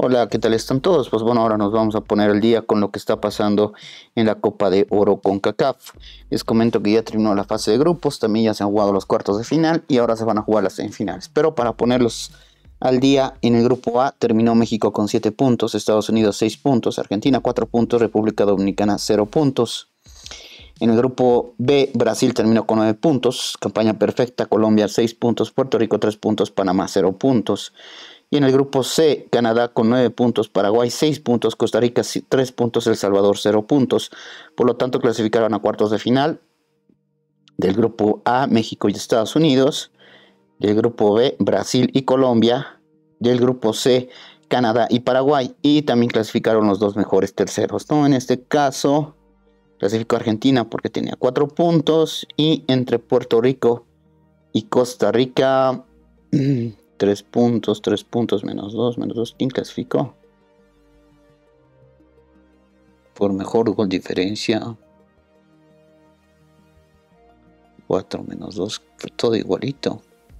Hola, ¿qué tal están todos? Pues bueno, ahora nos vamos a poner al día con lo que está pasando en la Copa de Oro CONCACAF. Les comento que ya terminó la fase de grupos, también ya se han jugado los cuartos de final y ahora se van a jugar las semifinales. Pero para ponerlos al día, en el grupo A terminó México con 7 puntos, Estados Unidos 6 puntos, Argentina 4 puntos, República Dominicana 0 puntos. En el grupo B, Brasil terminó con 9 puntos, campaña perfecta, Colombia 6 puntos, Puerto Rico 3 puntos, Panamá 0 puntos. Y en el grupo C, Canadá con 9 puntos, Paraguay 6 puntos, Costa Rica 3 puntos, El Salvador 0 puntos. Por lo tanto, clasificaron a cuartos de final. Del grupo A, México y Estados Unidos. Del grupo B, Brasil y Colombia. Del grupo C, Canadá y Paraguay. Y también clasificaron los dos mejores terceros, ¿no? En este caso, clasificó Argentina porque tenía 4 puntos. Y entre Puerto Rico y Costa Rica... 3 puntos, menos 2, ¿quién clasificó? Por mejor gol diferencia. 4 menos 2, fue todo igualito.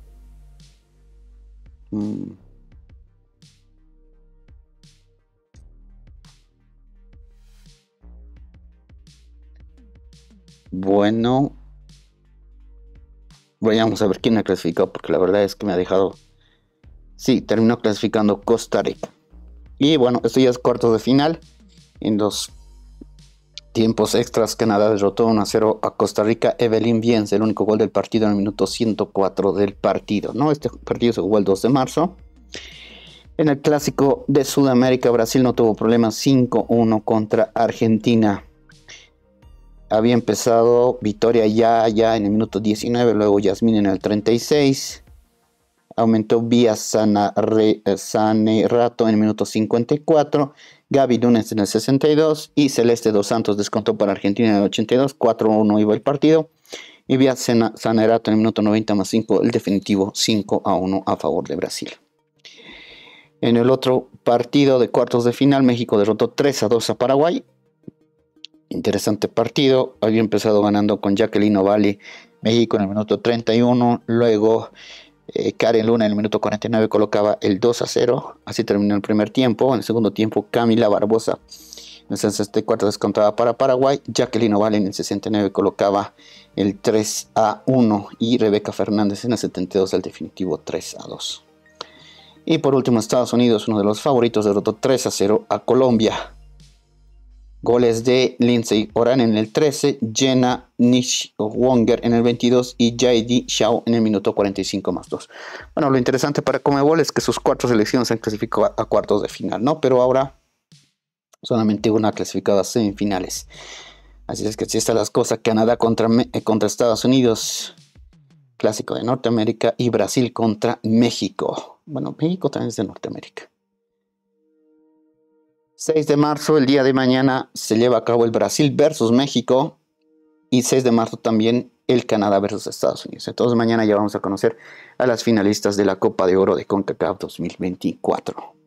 Bueno, vayamos a ver quién ha clasificado, porque la verdad es que me ha dejado... Sí, terminó clasificando Costa Rica. Y bueno, esto ya es cuartos de final. En los tiempos extras, Canadá derrotó 1-0 a Costa Rica. Evelyn Viens, el único gol del partido en el minuto 104 del partido, ¿no? Este partido se jugó el 2 de marzo. En el clásico de Sudamérica, Brasil no tuvo problemas, 5-1 contra Argentina. Había empezado Victoria ya en el minuto 19, luego Yasmín en el 36. Aumentó Vía Sanerato en el minuto 54, Gaby Núñez en el 62 y Celeste Dos Santos descontó para Argentina en el 82, 4-1 iba el partido. Y Vía Sanerato en el minuto 90 más 5, el definitivo 5-1 a favor de Brasil. En el otro partido de cuartos de final, México derrotó 3-2 a Paraguay. Interesante partido, había empezado ganando con Jacqueline Ovalle, México en el minuto 31, luego... Karen Luna en el minuto 49 colocaba el 2-0, así terminó el primer tiempo. En el segundo tiempo, Camila Barbosa en el 64 descontaba para Paraguay, Jacqueline Ovalle en el 69 colocaba el 3-1 y Rebeca Fernández en el 72 el definitivo 3-2. Y por último, Estados Unidos, uno de los favoritos, derrotó 3-0 a Colombia. Goles de Lindsay Oran en el 13, Jenna Nishwonger en el 22 y Jaidi Shaw en el minuto 45 más 2. Bueno, lo interesante para Conmebol es que sus 4 selecciones se han clasificado a cuartos de final, ¿no? Pero ahora solamente una clasificada a semifinales. Así es que así están las cosas. Canadá contra Estados Unidos, clásico de Norteamérica, y Brasil contra México. Bueno, México también es de Norteamérica. 6 de marzo, el día de mañana, se lleva a cabo el Brasil versus México. Y 6 de marzo también el Canadá versus Estados Unidos. Entonces mañana ya vamos a conocer a las finalistas de la Copa de Oro de CONCACAF 2024.